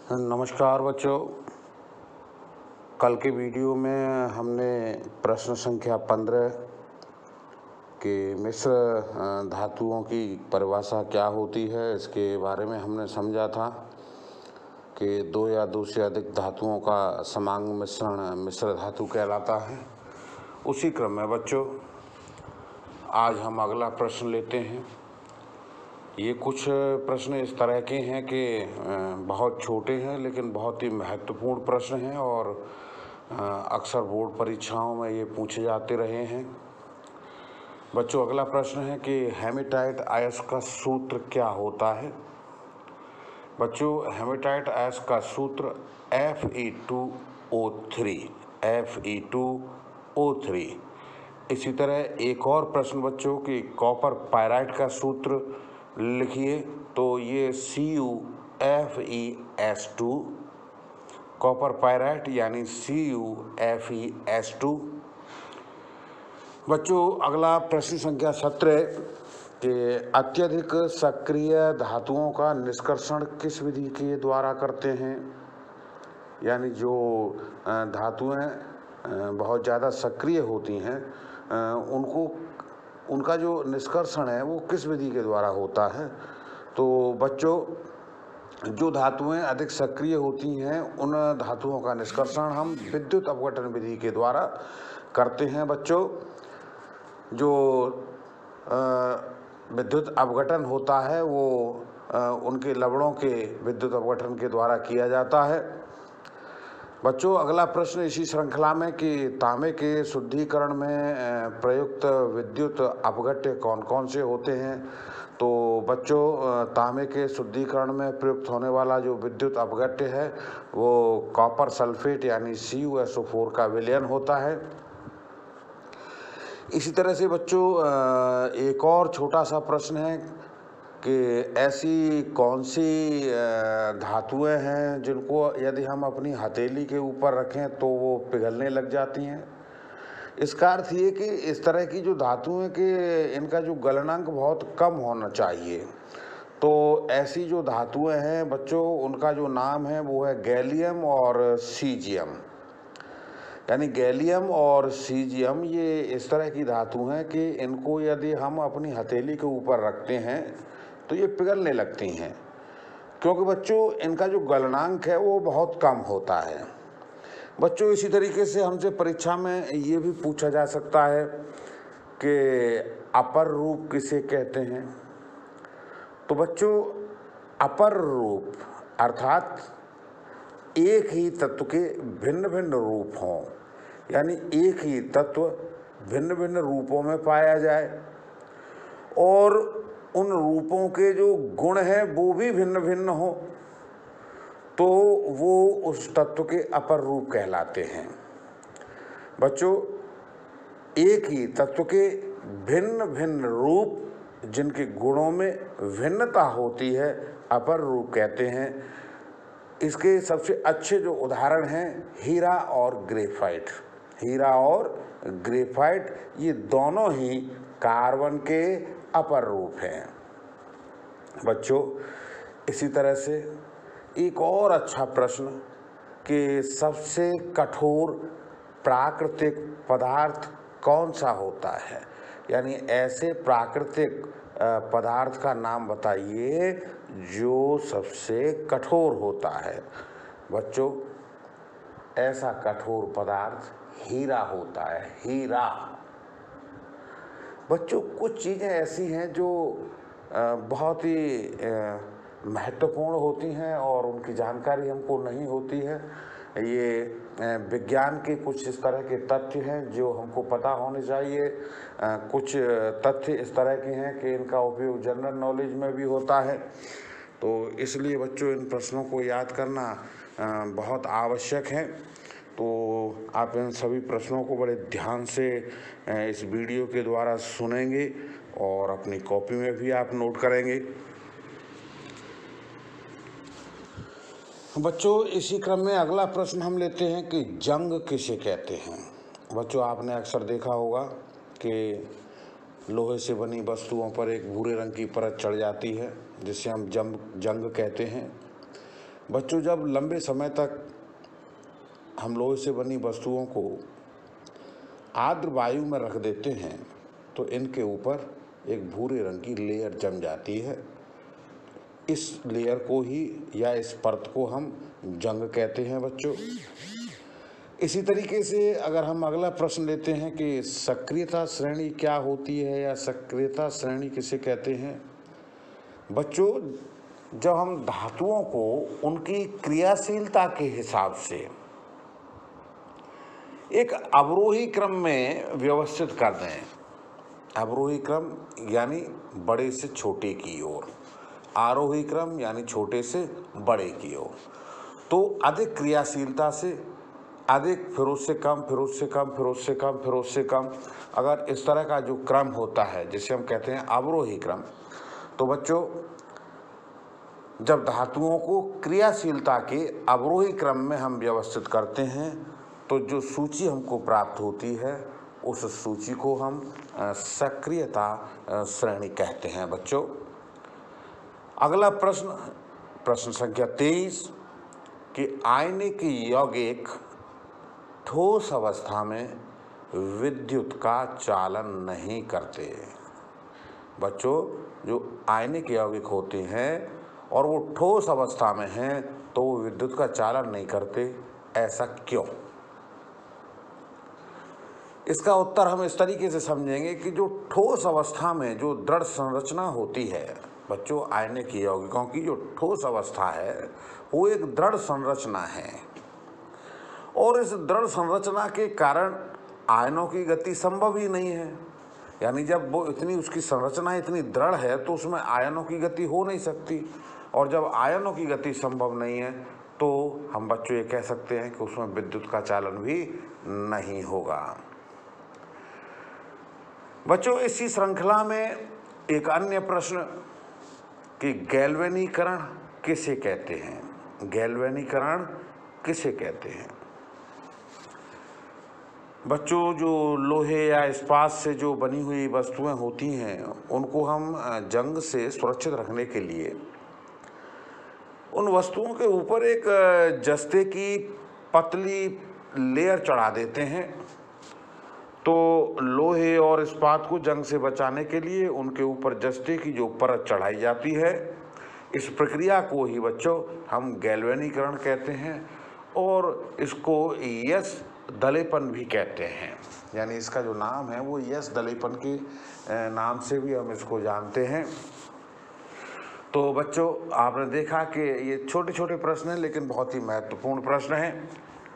नमस्कार बच्चों। कल के वीडियो में हमने प्रश्न संख्या 15 के मिश्र धातुओं की परिभाषा क्या होती है इसके बारे में हमने समझा था कि दो या दो से अधिक धातुओं का समांग मिश्रण मिश्र धातु कहलाता है। उसी क्रम में बच्चों आज हम अगला प्रश्न लेते हैं। ये कुछ प्रश्न इस तरह के हैं कि बहुत छोटे हैं लेकिन बहुत ही महत्वपूर्ण प्रश्न हैं और अक्सर बोर्ड परीक्षाओं में ये पूछे जाते रहे हैं। बच्चों अगला प्रश्न है कि हेमाटाइट अयस्क का सूत्र क्या होता है। बच्चों हेमाटाइट अयस्क का सूत्र Fe2O3 इसी तरह एक और प्रश्न बच्चों कि कॉपर पायराइट का सूत्र लिखिए, तो ये CuFeS2 कॉपर पायराइट यानी CuFeS2। बच्चों अगला प्रश्न संख्या 17 कि अत्यधिक सक्रिय धातुओं का निष्कर्षण किस विधि के द्वारा करते हैं। यानी जो धातुएं बहुत ज़्यादा सक्रिय होती हैं उनका जो निष्कर्षण है वो किस विधि के द्वारा होता है। तो बच्चों जो धातुएं अधिक सक्रिय होती हैं उन धातुओं का निष्कर्षण हम विद्युत अपघटन विधि के द्वारा करते हैं। बच्चों जो विद्युत अपघटन होता है वो उनके लवणों के विद्युत अपघटन के द्वारा किया जाता है। बच्चों अगला प्रश्न इसी श्रृंखला में कि तांबे के शुद्धिकरण में प्रयुक्त विद्युत अपघट्य कौन कौन से होते हैं। तो बच्चों तांबे के शुद्धिकरण में प्रयुक्त होने वाला जो विद्युत अपघट्य है वो कॉपर सल्फेट यानी CuSO4 का विलयन होता है। इसी तरह से बच्चों एक और छोटा सा प्रश्न है कि ऐसी कौन सी धातुएं हैं जिनको यदि हम अपनी हथेली के ऊपर रखें तो वो पिघलने लग जाती हैं। इसका अर्थ ये कि इस तरह की जो धातुएं कि इनका जो गलनांक बहुत कम होना चाहिए। तो ऐसी जो धातुएं हैं बच्चों उनका जो नाम है वो है गैलियम और सीजियम। यानी गैलियम और सीजियम ये इस तरह की धातु हैं कि इनको यदि हम अपनी हथेली के ऊपर रखते हैं तो ये पिघलने लगती हैं, क्योंकि बच्चों इनका जो गलनांक है वो बहुत कम होता है। बच्चों इसी तरीके से हमसे परीक्षा में ये भी पूछा जा सकता है कि अपर रूप किसे कहते हैं। तो बच्चों अपर रूप अर्थात एक ही तत्व के भिन्न भिन्न रूप हों, यानी एक ही तत्व भिन्न भिन्न रूपों में पाया जाए और उन रूपों के जो गुण हैं वो भी भिन्न भिन्न हो, तो वो उस तत्व के अपर रूप कहलाते हैं। बच्चों एक ही तत्व के भिन्न भिन्न रूप जिनके गुणों में भिन्नता होती है अपर रूप कहते हैं। इसके सबसे अच्छे जो उदाहरण हैं हीरा और ग्रेफाइट। हीरा और ग्रेफाइट ये दोनों ही कार्बन के अपर रूप हैं। बच्चों इसी तरह से एक और अच्छा प्रश्न कि सबसे कठोर प्राकृतिक पदार्थ कौन सा होता है। यानी ऐसे प्राकृतिक पदार्थ का नाम बताइए जो सबसे कठोर होता है। बच्चों ऐसा कठोर पदार्थ हीरा होता है, हीरा। बच्चों कुछ चीज़ें ऐसी हैं जो बहुत ही महत्वपूर्ण होती हैं और उनकी जानकारी हमको नहीं होती है। ये विज्ञान के कुछ इस तरह के तथ्य हैं जो हमको पता होने चाहिए। कुछ तथ्य इस तरह के हैं कि इनका उपयोग जनरल नॉलेज में भी होता है। तो इसलिए बच्चों इन प्रश्नों को याद करना बहुत आवश्यक है। तो आप इन सभी प्रश्नों को बड़े ध्यान से इस वीडियो के द्वारा सुनेंगे और अपनी कॉपी में भी आप नोट करेंगे। बच्चों इसी क्रम में अगला प्रश्न हम लेते हैं कि जंग किसे कहते हैं। बच्चों आपने अक्सर देखा होगा कि लोहे से बनी वस्तुओं पर एक भूरे रंग की परत चढ़ जाती है जिसे हम जंग कहते हैं। बच्चों, जब लंबे समय तक हम लोहे से बनी वस्तुओं को आर्द्र वायु में रख देते हैं तो इनके ऊपर एक भूरे रंग की लेयर जम जाती है। इस लेयर को ही या इस परत को हम जंग कहते हैं बच्चों। इसी तरीके से अगर हम अगला प्रश्न लेते हैं कि सक्रियता श्रेणी क्या होती है या सक्रियता श्रेणी किसे कहते हैं। बच्चों, जब हम धातुओं को उनकी क्रियाशीलता के हिसाब से एक अवरोही क्रम में व्यवस्थित कर दें, अवरोही क्रम यानी बड़े से छोटे की ओर, आरोही क्रम यानी छोटे से बड़े की ओर, तो अधिक क्रियाशीलता से अधिक, फिर उससे कम, फिर उससे कम, फिर उससे कम, फिर उससे कम, अगर इस तरह का जो क्रम होता है जिसे हम कहते हैं अवरोही क्रम, तो बच्चों जब धातुओं को क्रियाशीलता के अवरोही क्रम में हम व्यवस्थित करते हैं तो जो सूची हमको प्राप्त होती है उस सूची को हम सक्रियता श्रेणी कहते हैं बच्चों। अगला प्रश्न, प्रश्न संख्या 23 कि आयनिक यौगिक ठोस अवस्था में विद्युत का चालन नहीं करते। बच्चों, जो आयनिक यौगिक होते हैं और वो ठोस अवस्था में हैं तो वो विद्युत का चालन नहीं करते, ऐसा क्यों? इसका उत्तर हम इस तरीके से समझेंगे कि जो ठोस अवस्था में जो दृढ़ संरचना होती है बच्चों, आयनिक यौगिकों की जो ठोस अवस्था है वो एक दृढ़ संरचना है और इस दृढ़ संरचना के कारण आयनों की गति संभव ही नहीं है। यानी जब वो इतनी, उसकी संरचना इतनी दृढ़ है तो उसमें आयनों की गति हो नहीं सकती, और जब आयनों की गति संभव नहीं है तो हम बच्चों ये कह सकते हैं कि उसमें विद्युत का चालन भी नहीं होगा। बच्चों, इसी श्रृंखला में एक अन्य प्रश्न कि गैल्वेनीकरण किसे कहते हैं, गैल्वेनीकरण किसे कहते हैं। बच्चों, जो लोहे या इस्पात से जो बनी हुई वस्तुएं होती हैं उनको हम जंग से सुरक्षित रखने के लिए उन वस्तुओं के ऊपर एक जस्ते की पतली लेयर चढ़ा देते हैं। तो लोहे और इस्पात को जंग से बचाने के लिए उनके ऊपर जस्ते की जो परत चढ़ाई जाती है, इस प्रक्रिया को ही बच्चों हम गैल्वेनीकरण कहते हैं और इसको यश दलेपन भी कहते हैं। यानी इसका जो नाम है वो यश दलेपन के नाम से भी हम इसको जानते हैं। तो बच्चों, आपने देखा कि ये छोटे छोटे प्रश्न हैं लेकिन बहुत ही महत्वपूर्ण प्रश्न हैं।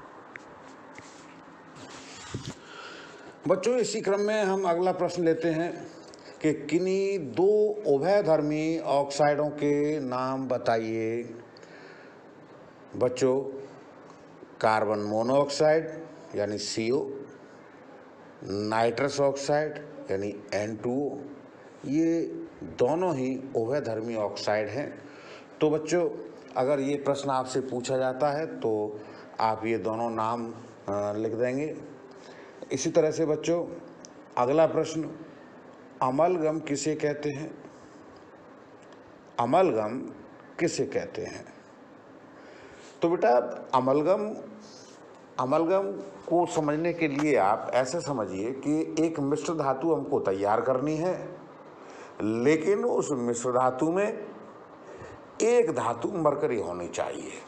बच्चों, इसी क्रम में हम अगला प्रश्न लेते हैं कि किन्हीं दो उभयधर्मी ऑक्साइडों के नाम बताइए। बच्चों, कार्बन मोनोऑक्साइड यानी CO, नाइट्रस ऑक्साइड यानी N2O, ये दोनों ही उभयधर्मी ऑक्साइड हैं। तो बच्चों, अगर ये प्रश्न आपसे पूछा जाता है तो आप ये दोनों नाम लिख देंगे। इसी तरह से बच्चों, अगला प्रश्न, अमलगम किसे कहते हैं, अमलगम किसे कहते हैं। तो बेटा, अमलगम को समझने के लिए आप ऐसे समझिए कि एक मिश्र धातु हमको तैयार करनी है, लेकिन उस मिश्र धातु में एक धातु मरकरी होनी चाहिए।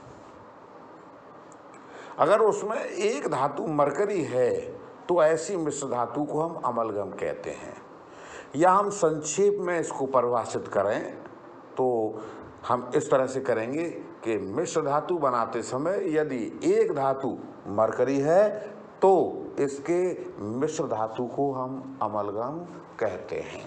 अगर उसमें एक धातु मरकरी है तो ऐसी मिश्र धातु को हम अमलगम कहते हैं। या हम संक्षेप में इसको परिभाषित करें तो हम इस तरह से करेंगे कि मिश्र धातु बनाते समय यदि एक धातु मरकरी है तो इसके मिश्र धातु को हम अमलगम कहते हैं।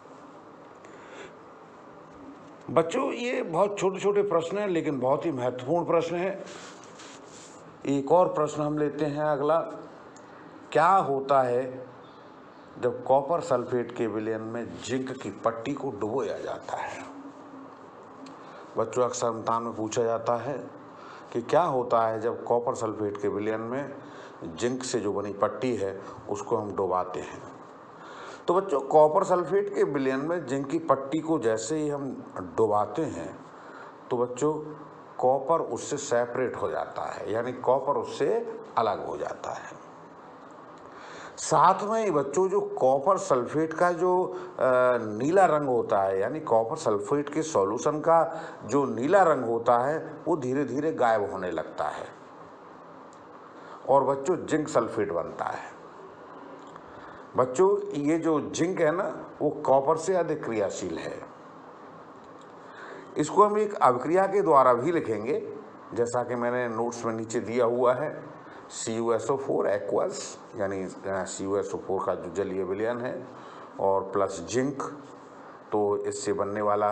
बच्चों, ये बहुत छोटे छोटे प्रश्न हैं लेकिन बहुत ही महत्वपूर्ण प्रश्न हैं। एक और प्रश्न हम लेते हैं अगला, क्या होता है जब कॉपर सल्फेट के विलयन में जिंक की पट्टी को डुबोया जाता है। बच्चों, अक्सर इम्तिहान में पूछा जाता है कि क्या होता है जब कॉपर सल्फेट के विलयन में जिंक से जो बनी पट्टी है उसको हम डुबाते हैं। तो बच्चों, कॉपर सल्फेट के विलयन में जिंक की पट्टी को जैसे ही हम डुबाते हैं तो बच्चों कॉपर उससे सेपरेट हो जाता है, यानी कॉपर उससे अलग हो जाता है। साथ में ही बच्चों जो कॉपर सल्फेट का जो नीला रंग होता है, यानी कॉपर सल्फेट के सॉल्यूशन का जो नीला रंग होता है वो धीरे धीरे गायब होने लगता है और बच्चों जिंक सल्फेट बनता है। बच्चों ये जो जिंक है ना वो कॉपर से अधिक क्रियाशील है। इसको हम एक अभिक्रिया के द्वारा भी लिखेंगे, जैसा कि मैंने नोट्स में नीचे दिया हुआ है। CuSO4 एक्वस, यानी CuSO4 का जो जलीय विलयन है, और प्लस जिंक, तो इससे बनने वाला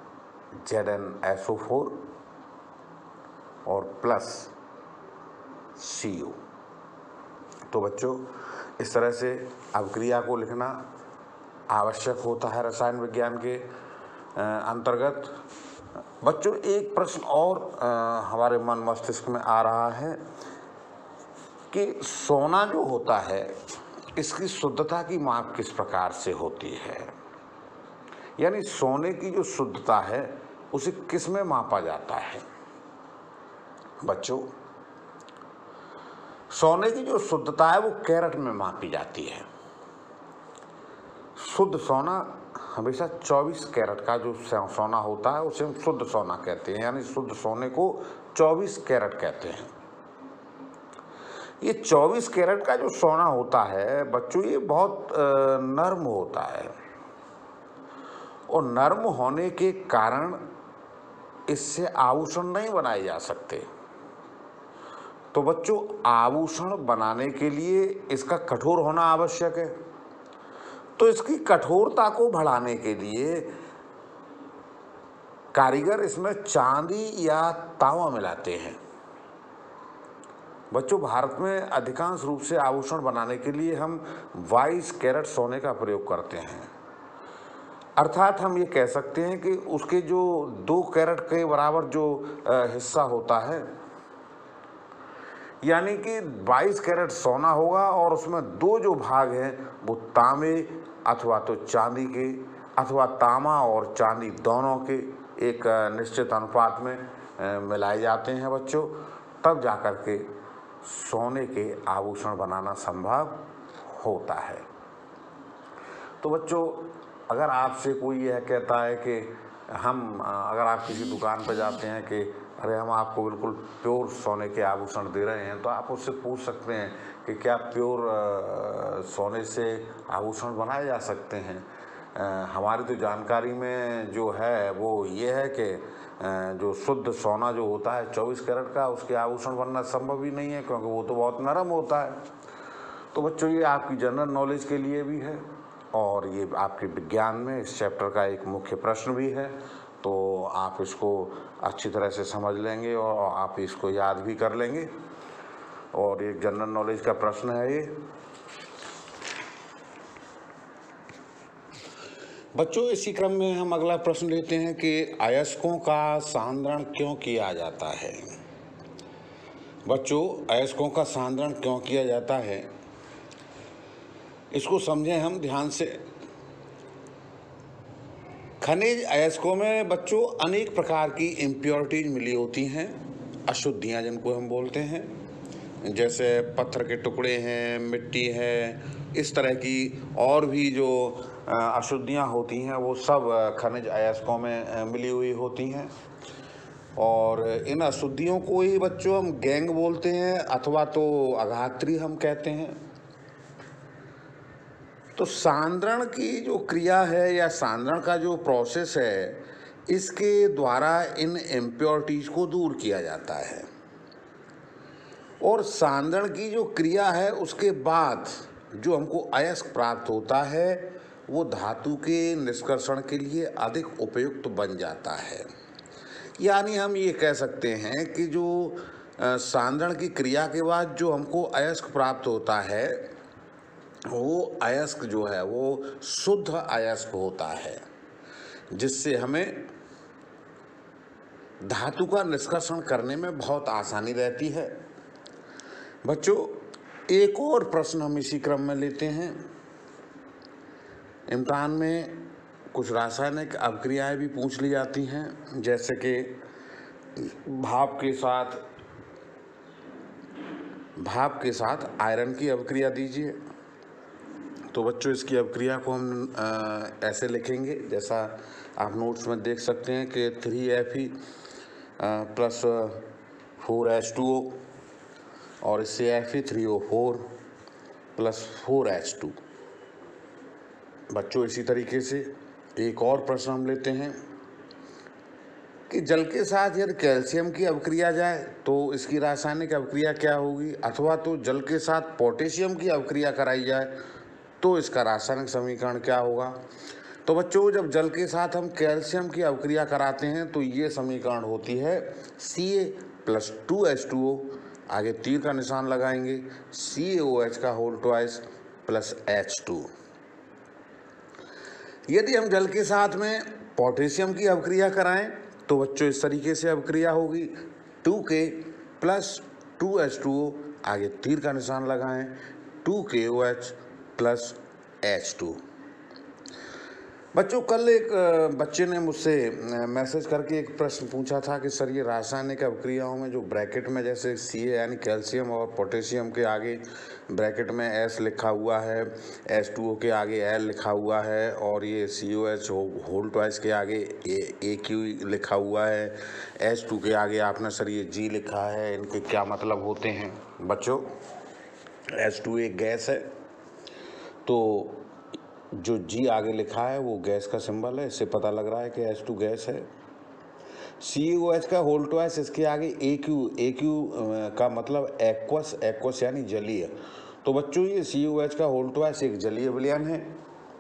ZnSO4 और प्लस Cu। तो बच्चों इस तरह से अभिक्रिया को लिखना आवश्यक होता है रसायन विज्ञान के अंतर्गत। बच्चों एक प्रश्न और हमारे मन मस्तिष्क में आ रहा है कि सोना जो होता है इसकी शुद्धता की माप किस प्रकार से होती है, यानी सोने की जो शुद्धता है उसे किस में मापा जाता है। बच्चों सोने की जो शुद्धता है वो कैरेट में मापी जाती है। शुद्ध सोना हमेशा 24 कैरेट का जो सोना होता है उसे हम शुद्ध सोना कहते हैं, यानी शुद्ध सोने को 24 कैरेट कहते हैं। ये 24 कैरेट का जो सोना होता है बच्चों ये बहुत नर्म होता है, और नर्म होने के कारण इससे आभूषण नहीं बनाए जा सकते। तो बच्चों आभूषण बनाने के लिए इसका कठोर होना आवश्यक है। तो इसकी कठोरता को बढ़ाने के लिए कारीगर इसमें चांदी या तांबा मिलाते हैं। बच्चों भारत में अधिकांश रूप से आभूषण बनाने के लिए हम 22 कैरेट सोने का प्रयोग करते हैं। अर्थात हम ये कह सकते हैं कि उसके जो 2 कैरेट के बराबर जो हिस्सा होता है, यानी कि 22 कैरेट सोना होगा और उसमें 2 जो भाग हैं वो तांबे अथवा तो चांदी के, अथवा तांबा और चांदी दोनों के एक निश्चित अनुपात में मिलाए जाते हैं बच्चों, तब जाकर के सोने के आभूषण बनाना संभव होता है। तो बच्चों अगर आपसे कोई यह कहता है कि अगर आप किसी दुकान पर जाते हैं कि अरे हम आपको बिल्कुल प्योर सोने के आभूषण दे रहे हैं, तो आप उससे पूछ सकते हैं कि क्या प्योर सोने से आभूषण बनाए जा सकते हैं। हमारी तो जानकारी में जो है वो ये है कि जो शुद्ध सोना जो होता है 24 कैरेट का, उसके आभूषण बनना संभव ही नहीं है, क्योंकि वो तो बहुत नरम होता है। तो बच्चों ये आपकी जनरल नॉलेज के लिए भी है और ये आपके विज्ञान में इस चैप्टर का एक मुख्य प्रश्न भी है। तो आप इसको अच्छी तरह से समझ लेंगे और आप इसको याद भी कर लेंगे, और एक जनरल नॉलेज का प्रश्न है ये। बच्चों इसी क्रम में हम अगला प्रश्न लेते हैं कि अयस्कों का सांद्रण क्यों किया जाता है। बच्चों अयस्कों का सांद्रण क्यों किया जाता है इसको समझें हम ध्यान से। खनिज अयस्कों में बच्चों अनेक प्रकार की इम्प्योरिटीज मिली होती हैं, अशुद्धियाँ जिनको हम बोलते हैं, जैसे पत्थर के टुकड़े हैं, मिट्टी है, इस तरह की और भी जो अशुद्धियाँ होती हैं वो सब खनिज अयस्कों में मिली हुई होती हैं। और इन अशुद्धियों को ही बच्चों हम गैंग बोलते हैं अथवा तो अघात्री हम कहते हैं। तो सांद्रण की जो क्रिया है या सांद्रण का जो प्रोसेस है, इसके द्वारा इन इम्प्योरिटीज को दूर किया जाता है। और सांद्रण की जो क्रिया है उसके बाद जो हमको अयस्क प्राप्त होता है वो धातु के निष्कर्षण के लिए अधिक उपयुक्त बन जाता है। यानी हम ये कह सकते हैं कि जो सांद्रण की क्रिया के बाद जो हमको अयस्क प्राप्त होता है वो अयस्क जो है वो शुद्ध अयस्क होता है, जिससे हमें धातु का निष्कर्षण करने में बहुत आसानी रहती है। बच्चों एक और प्रश्न हम इसी क्रम में लेते हैं। इम्तिहान में कुछ रासायनिक अभिक्रियाएं भी पूछ ली जाती हैं, जैसे कि भाप के साथ आयरन की अभिक्रिया दीजिए। तो बच्चों इसकी अभिक्रिया को हम ऐसे लिखेंगे, जैसा आप नोट्स में देख सकते हैं कि 3Fe प्लस 4H2O और इससे Fe3O4 प्लस 4H2। बच्चों इसी तरीके से एक और प्रश्न हम लेते हैं कि जल के साथ यदि कैल्शियम की अभिक्रिया जाए तो इसकी रासायनिक अभिक्रिया क्या होगी, अथवा तो जल के साथ पोटेशियम की अभिक्रिया कराई जाए तो इसका रासायनिक समीकरण क्या होगा। तो बच्चों जब जल के साथ हम कैल्शियम की अभिक्रिया कराते हैं तो ये समीकरण होती है Ca प्लस 2H2O, आगे तीर का निशान लगाएंगे, CaOH का होल ट्वाइस प्लस H2। यदि हम जल के साथ में पोटेशियम की अभिक्रिया कराएं तो बच्चों इस तरीके से अभिक्रिया होगी 2K प्लस 2H2O, आगे तीर का निशान लगाएं, 2KOH प्लस H2। बच्चों कल एक बच्चे ने मुझसे मैसेज करके एक प्रश्न पूछा था कि सर ये रासायनिक अभिक्रियाओं में जो ब्रैकेट में जैसे Ca यानी कैल्शियम और पोटेशियम के आगे ब्रैकेट में S लिखा हुआ है, H2O के आगे L लिखा हुआ है और ये COH होल ट्वाइस के आगे AQ लिखा हुआ है, H2 के आगे आपने सर ये G लिखा है, इनके क्या मतलब होते हैं। बच्चों H2 एक गैस है, तो जो G आगे लिखा है वो गैस का सिंबल है, इससे पता लग रहा है कि H2 गैस है। COH का होल ट्वाइस इसके आगे AQ का मतलब एक्वस यानी जलीय। तो बच्चों ये COH का होल ट्वाइस एक जलीय विलयन है।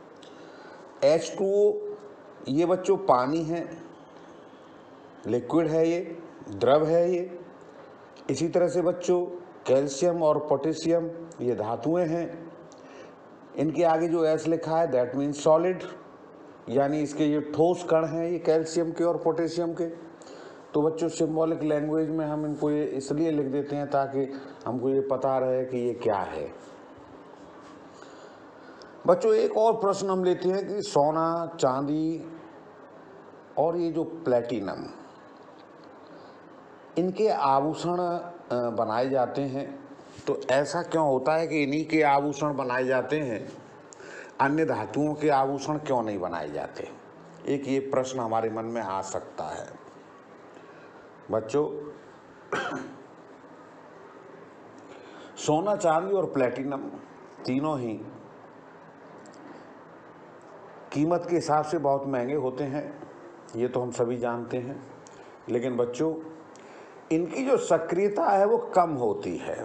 H2O ये बच्चों पानी है, लिक्विड है, ये द्रव है ये। इसी तरह से बच्चों कैल्शियम और पोटेशियम ये धातुएं हैं, इनके आगे जो S लिखा है दैट मीन्स सॉलिड, यानी इसके ये ठोस कण हैं ये कैल्शियम के और पोटेशियम के। तो बच्चों सिंबॉलिक लैंग्वेज में हम इनको ये इसलिए लिख देते हैं ताकि हमको ये पता रहे कि ये क्या है। बच्चों एक और प्रश्न हम लेते हैं कि सोना, चांदी और ये जो प्लेटिनम, इनके आभूषण बनाए जाते हैं, तो ऐसा क्यों होता है कि इन्हीं के आभूषण बनाए जाते हैं, अन्य धातुओं के आभूषण क्यों नहीं बनाए जाते। एक ये प्रश्न हमारे मन में आ सकता है। बच्चों सोना, चांदी और प्लेटिनम तीनों ही कीमत के हिसाब से बहुत महंगे होते हैं, ये तो हम सभी जानते हैं। लेकिन बच्चों इनकी जो सक्रियता है वो कम होती है,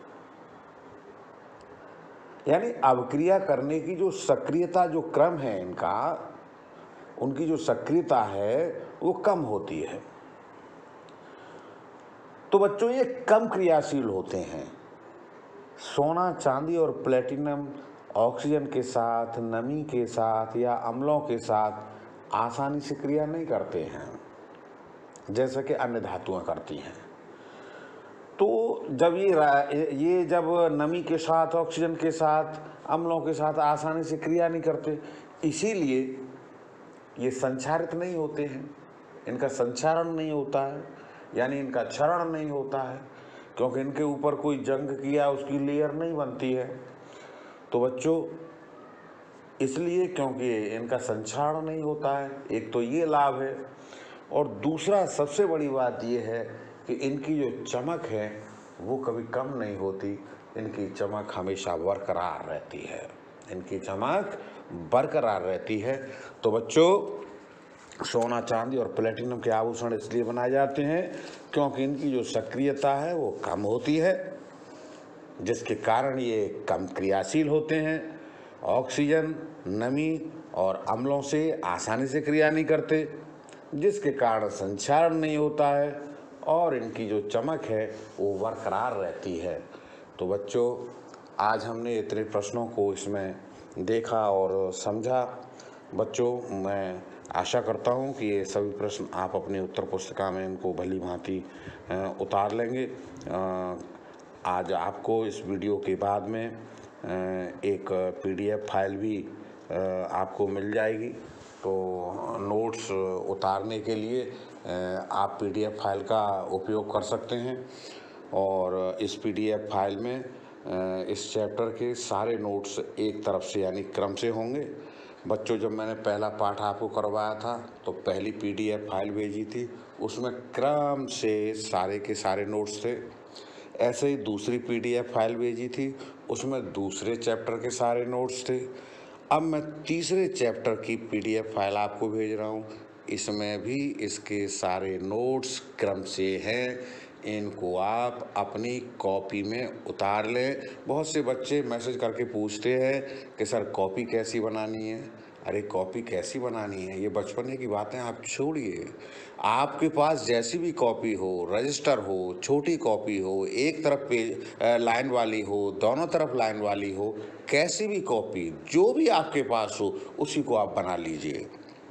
यानी अभिक्रिया करने की जो सक्रियता, जो क्रम है इनका, उनकी जो सक्रियता है वो कम होती है। तो बच्चों ये कम क्रियाशील होते हैं। सोना, चांदी और प्लेटिनम ऑक्सीजन के साथ, नमी के साथ या अम्लों के साथ आसानी से क्रिया नहीं करते हैं जैसा कि अन्य धातुएं करती हैं। तो जब ये जब नमी के साथ, ऑक्सीजन के साथ, अम्लों के साथ आसानी से क्रिया नहीं करते, इसीलिए ये संक्षारित नहीं होते हैं, इनका संक्षारण नहीं होता है, यानी इनका क्षरण नहीं होता है, क्योंकि इनके ऊपर कोई जंग किया उसकी लेयर नहीं बनती है। तो बच्चों इसलिए क्योंकि इनका संक्षारण नहीं होता है, एक तो ये लाभ है, और दूसरा सबसे बड़ी बात ये है कि इनकी जो चमक है वो कभी कम नहीं होती, इनकी चमक हमेशा बरकरार रहती है, इनकी चमक बरकरार रहती है। तो बच्चों सोना, चांदी और प्लेटिनम के आभूषण इसलिए बनाए जाते हैं क्योंकि इनकी जो सक्रियता है वो कम होती है, जिसके कारण ये कम क्रियाशील होते हैं, ऑक्सीजन, नमी और अम्लों से आसानी से क्रिया नहीं करते, जिसके कारण संक्षारण नहीं होता है और इनकी जो चमक है वो बरकरार रहती है। तो बच्चों आज हमने इतने प्रश्नों को इसमें देखा और समझा। बच्चों मैं आशा करता हूँ कि ये सभी प्रश्न आप अपनी उत्तर पुस्तिका में इनको भली भांति उतार लेंगे। आज आपको इस वीडियो के बाद में एक PDF फाइल भी आपको मिल जाएगी, तो नोट्स उतारने के लिए आप पीडीएफ फाइल का उपयोग कर सकते हैं। और इस पीडीएफ फाइल में इस चैप्टर के सारे नोट्स एक तरफ से यानी क्रम से होंगे। बच्चों, जब मैंने पहला पाठ आपको करवाया था तो पहली पीडीएफ फाइल भेजी थी, उसमें क्रम से सारे के सारे नोट्स थे। ऐसे ही दूसरी पीडीएफ फाइल भेजी थी, उसमें दूसरे चैप्टर के सारे नोट्स थे। अब मैं तीसरे चैप्टर की पीडीएफ फाइल आपको भेज रहा हूँ, इसमें भी इसके सारे नोट्स क्रम से हैं। इनको आप अपनी कॉपी में उतार लें। बहुत से बच्चे मैसेज करके पूछते हैं कि सर कॉपी कैसी बनानी है। अरे कॉपी कैसी बनानी है, ये बचपने की बातें आप छोड़िए। आपके पास जैसी भी कॉपी हो, रजिस्टर हो, छोटी कॉपी हो, एक तरफ पेज लाइन वाली हो, दोनों तरफ लाइन वाली हो, कैसी भी कॉपी जो भी आपके पास हो उसी को आप बना लीजिए।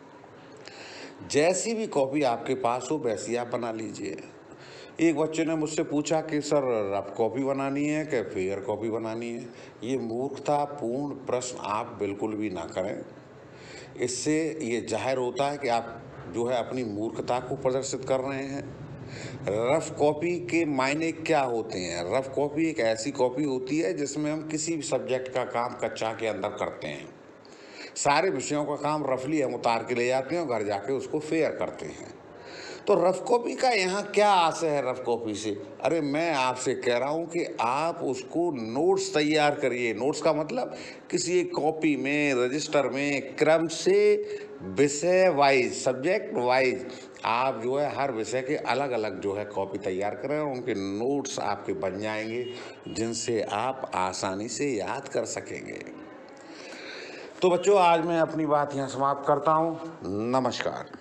जैसी भी कॉपी आपके पास हो वैसी आप बना लीजिए। एक बच्चे ने मुझसे पूछा कि सर रफ कॉपी बनानी है कि फेयर कॉपी बनानी है। ये मूर्खतापूर्ण प्रश्न आप बिल्कुल भी ना करें। इससे ये जाहिर होता है कि आप जो है अपनी मूर्खता को प्रदर्शित कर रहे हैं। रफ कॉपी के मायने क्या होते हैं? रफ कॉपी एक ऐसी कॉपी होती है जिसमें हम किसी भी सब्जेक्ट का काम कक्षा के अंदर करते हैं। सारे विषयों का काम रफली हम उतार के ले जाते हैं और घर जाके उसको फेयर करते हैं। तो रफ कॉपी का यहाँ क्या आशय है रफ कॉपी से? अरे मैं आपसे कह रहा हूँ कि आप उसको नोट्स तैयार करिए। नोट्स का मतलब किसी एक कॉपी में, रजिस्टर में क्रम से विषय वाइज, सब्जेक्ट वाइज आप जो है हर विषय के अलग अलग जो है कॉपी तैयार करें और उनके नोट्स आपके बन जाएंगे जिनसे आप आसानी से याद कर सकेंगे। तो बच्चों, आज मैं अपनी बात यहाँ समाप्त करता हूँ। नमस्कार।